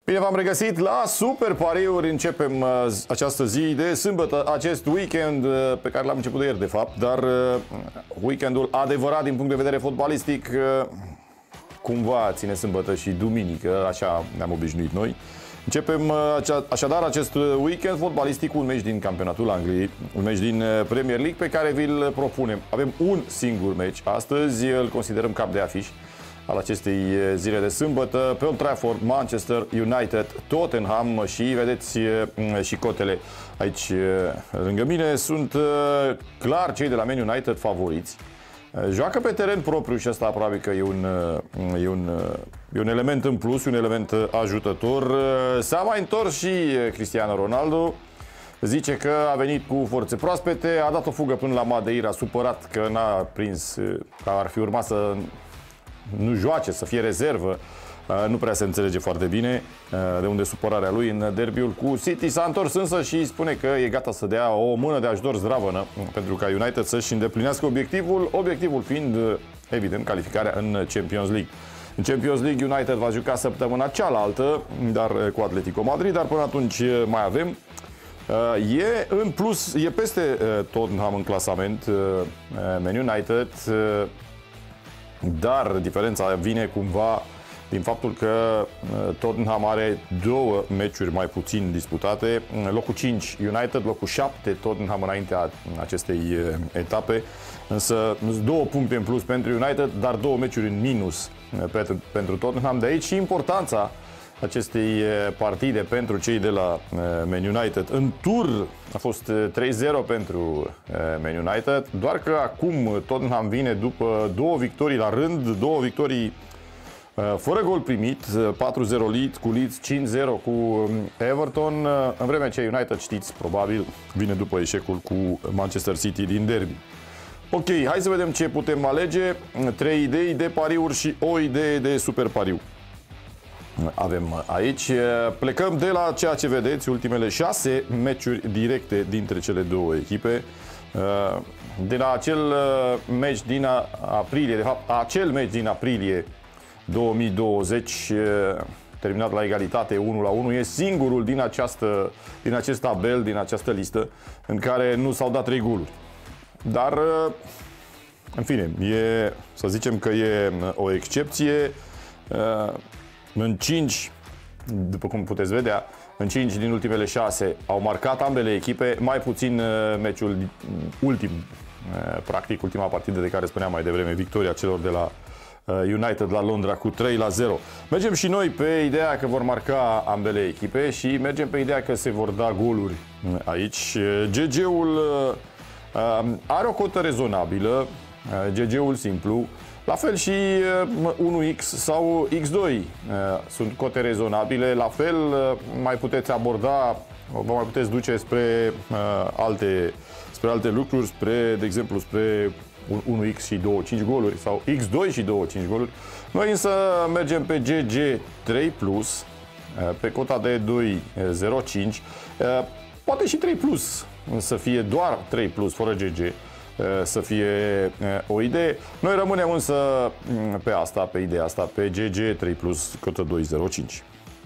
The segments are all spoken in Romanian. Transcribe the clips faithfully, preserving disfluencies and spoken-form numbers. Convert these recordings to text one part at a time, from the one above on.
Bine v-am regăsit la Super Pariuri. Începem uh, această zi de sâmbătă, acest weekend uh, pe care l-am început de ieri, de fapt, dar uh, weekendul adevărat din punct de vedere fotbalistic uh, cumva ține sâmbătă și duminică, așa ne-am obișnuit noi. Începem uh, așadar acest weekend fotbalistic cu un meci din campionatul Angliei, un meci din uh, Premier League pe care vi-l propunem. Avem un singur meci astăzi, îl considerăm cap de afiș al acestei zile de sâmbătă, pe Old Trafford, Manchester United, Tottenham și vedeți și cotele aici lângă mine. Sunt clar cei de la Man United favoriți. Joacă pe teren propriu și asta probabil că e un, e un, e un element în plus, un element ajutător. S-a mai întors și Cristiano Ronaldo. Zice că a venit cu forțe proaspete, a dat o fugă până la Madeira, supărat că n-a prins, că ar fi urmat să nu joace, să fie rezervă. Nu prea se înțelege foarte bine de unde supărarea lui în derbiul cu City. S-a întors însă și spune că e gata să dea o mână de ajutor zdravănă pentru ca United să-și îndeplinească obiectivul, obiectivul fiind, evident, calificarea în Champions League. În Champions League United va juca săptămâna cealaltă, dar cu Atletico Madrid, dar până atunci mai avem. E în plus, e peste Tottenham în clasament Man United, dar diferența vine cumva din faptul că Tottenham are două meciuri mai puțin disputate. Locul cinci United, locul șapte Tottenham înaintea acestei etape. Însă două puncte în plus pentru United, dar două meciuri în minus pentru, pentru Tottenham. De aici și importanța acestei partide pentru cei de la Man United. În tur a fost trei zero pentru Man United, doar că acum Tottenham vine după două victorii la rând, două victorii fără gol primit, patru zero Leeds cu Leeds, cinci zero cu Everton, în vremea ce United, știți, probabil vine după eșecul cu Manchester City din derby. Ok, hai să vedem ce putem alege. Trei idei de pariuri și o idee de super pariu avem aici. Plecăm de la ceea ce vedeți, ultimele șase meciuri directe dintre cele două echipe. De la acel meci din aprilie, de fapt, acel meci din aprilie două mii douăzeci, terminat la egalitate unu la unu, e singurul din, această, din acest tabel, din această listă, în care nu s-au dat trei goluri. Dar, în fine, e, să zicem că e o excepție. În cinci, după cum puteți vedea, în cinci din ultimele șase au marcat ambele echipe, mai puțin meciul ultim, practic ultima partidă de care spuneam mai devreme, victoria celor de la United la Londra cu trei la zero. Mergem și noi pe ideea că vor marca ambele echipe și mergem pe ideea că se vor da goluri aici. G G-ul are o cotă rezonabilă, G G-ul simplu. La fel și unu X sau X doi sunt cote rezonabile. La fel mai puteți aborda, vă mai puteți duce spre alte, spre alte lucruri, spre, de exemplu, spre unu X și două cinci goluri sau X doi și două cinci goluri. Noi însă mergem pe G G trei plus, pe cota de doi zero cinci, poate și trei plus, să fie doar trei plus, fără G G, să fie o idee. Noi rămânem însă pe asta, pe ideea asta, pe G G trei plus, cotă doi zero cinci.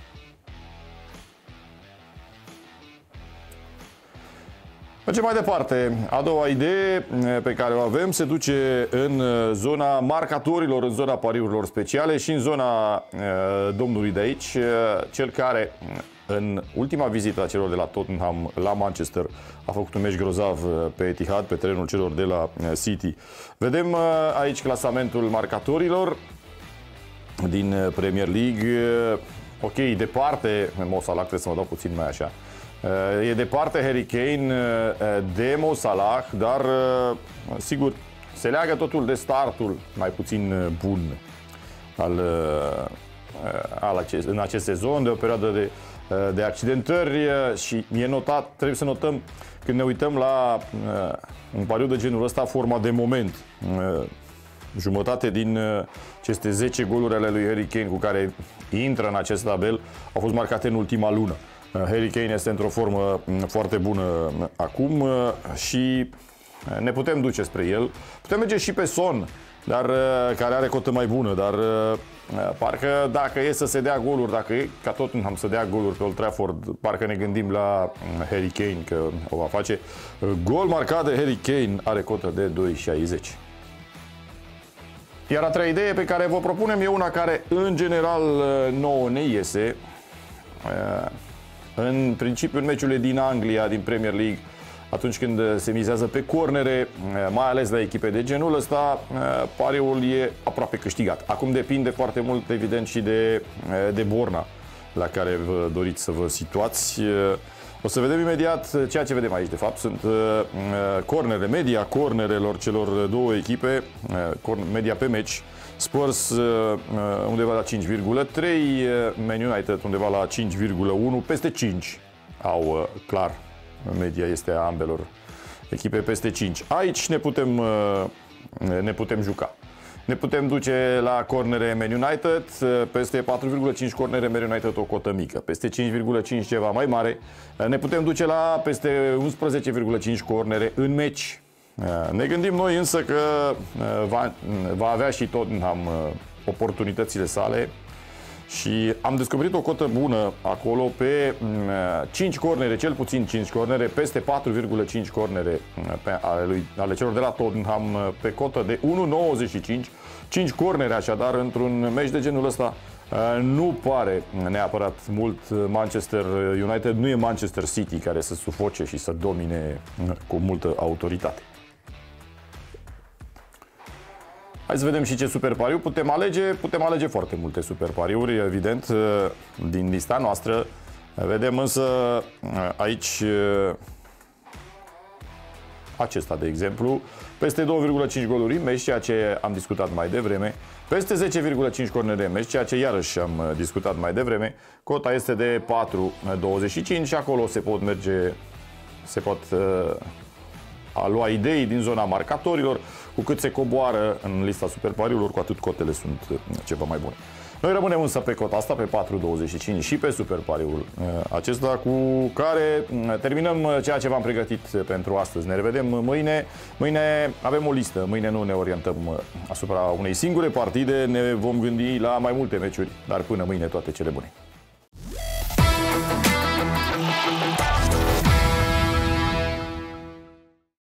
Mergem mai departe. A doua idee pe care o avem se duce în zona marcatorilor, în zona pariurilor speciale și în zona uh, domnului de aici, uh, cel care în ultima vizită a celor de la Tottenham la Manchester a făcut un meci grozav pe Etihad, pe terenul celor de la City. Vedem uh, aici clasamentul marcatorilor din Premier League. Uh, ok, departe, Mo Salah, trebuie să mă dau puțin mai așa. E departe Harry Kane de Mo Salah, dar sigur se leagă totul de startul mai puțin bun al, al acest, în acest sezon, de o perioadă de, de accidentări și e notat, trebuie să notăm când ne uităm la un pariu de genul ăsta, forma de moment. Jumătate din aceste zece goluri ale lui Harry Kane cu care intră în acest tabel au fost marcate în ultima lună. Harry Kane este într-o formă foarte bună acum și ne putem duce spre el. Putem merge și pe Son, dar care are cotă mai bună, dar parcă dacă e să se dea goluri, dacă e ca Tottenham să dea goluri pe Old Trafford, parcă ne gândim la Harry Kane că o va face. Gol marcat de Harry Kane are cotă de doi șaizeci. Iar a treia idee pe care vă propunem e una care în general nouă ne iese. În principiu în meciurile din Anglia, din Premier League, atunci când se mizează pe cornere, mai ales la echipe de genul ăsta, pariul e aproape câștigat. Acum depinde foarte mult, evident, și de, de borna la care vă doriți să vă situați. O să vedem imediat ceea ce vedem aici, de fapt. Sunt cornere, media cornerelor celor două echipe, media pe meci. Spurs undeva la cinci virgulă trei, Man United undeva la cinci virgulă unu, peste cinci au clar. Media este a ambelor echipe peste cinci. Aici ne putem, ne putem juca. Ne putem duce la cornere Man United, peste patru virgulă cinci cornere Man United o cotă mică, peste cinci virgulă cinci ceva mai mare. Ne putem duce la peste unsprezece virgulă cinci cornere în meci. Ne gândim noi însă că va, va avea și Tottenham oportunitățile sale. Și am descoperit o cotă bună acolo pe cinci cornere, cel puțin cinci cornere, peste patru virgulă cinci cornere pe ale, lui, ale celor de la Tottenham, pe cotă de unu virgulă nouăzeci și cinci. cinci cornere așadar într-un meci de genul ăsta nu pare neapărat mult Manchester United, nu e Manchester City care să sufoce și să domine cu multă autoritate. Hai să vedem și ce super pariu putem alege. Putem alege foarte multe super pariuri, evident, din lista noastră. Vedem însă aici acesta, de exemplu, peste două virgulă cinci goluri în meci, ceea ce am discutat mai devreme, peste zece virgulă cinci cornere în meci, ceea ce iarăși am discutat mai devreme. Cota este de patru virgulă douăzeci și cinci și acolo se pot merge, se pot a lua idei din zona marcatorilor. Cu cât se coboară în lista super pariurilor, cu atât cotele sunt ceva mai bune. Noi rămânem însă pe cota asta, pe patru virgulă douăzeci și cinci și pe super pariul acesta, cu care terminăm ceea ce v-am pregătit pentru astăzi. Ne revedem mâine. Mâine avem o listă. Mâine nu ne orientăm asupra unei singure partide. Ne vom gândi la mai multe meciuri, dar până mâine toate cele bune.